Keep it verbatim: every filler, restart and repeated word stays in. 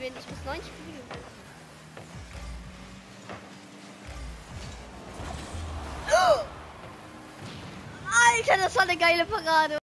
ausprobieren. Ich muss neunzig Minuten. Alter, das war eine geile Parade.